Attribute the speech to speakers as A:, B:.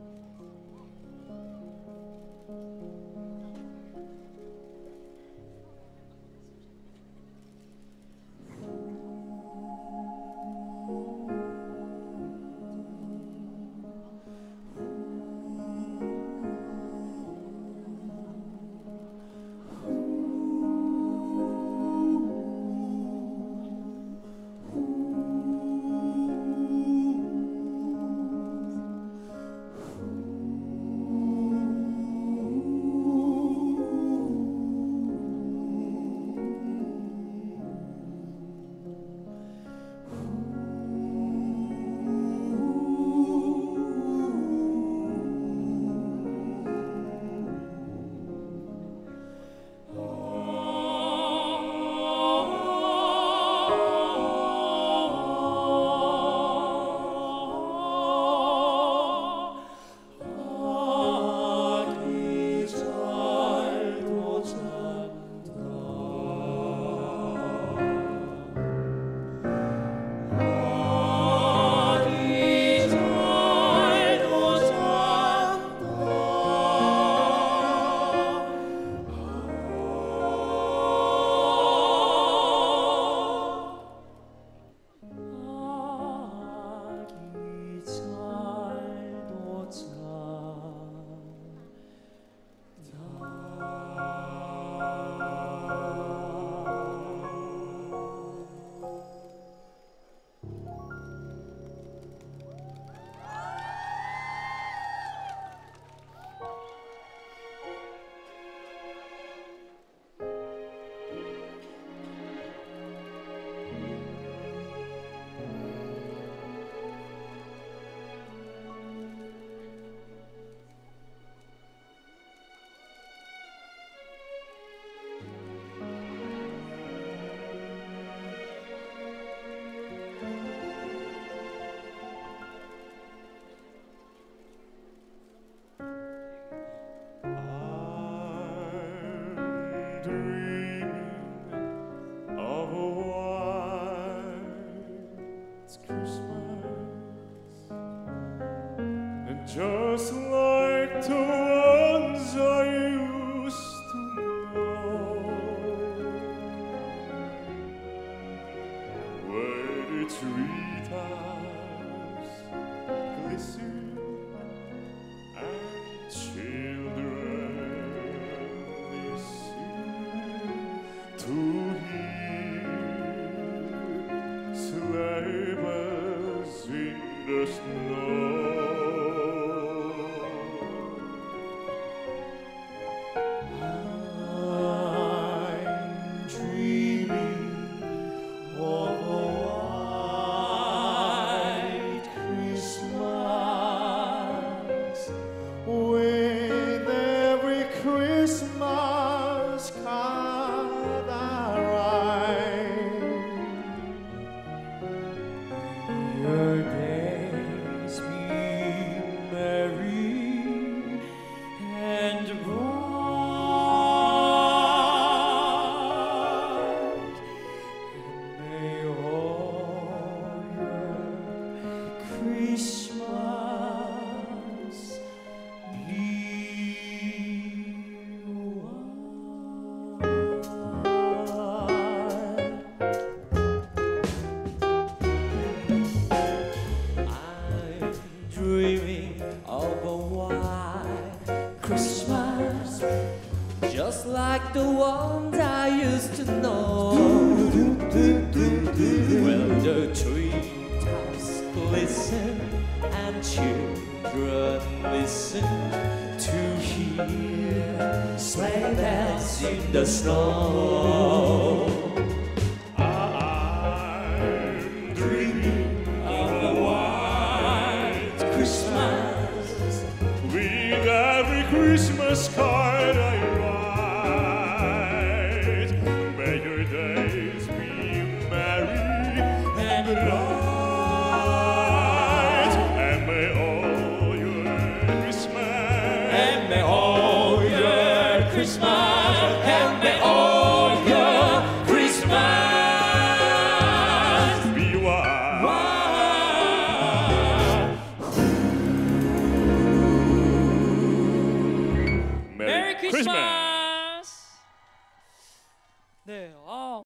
A: Just like the ones I used to know, where the treetops glisten and children listen to hear sleigh bells in the snow.
B: Just like the ones I used to know, where the treetops glisten and children listen to hear sleigh bells in the snow. I'm dreaming of a white Christmas
A: With every Christmas card I write, may your days be merry and bright, and may all your Christmas,
B: and may all your Christmas, and may all your Christmas
A: be white. 크리스마스.
B: 네, 아.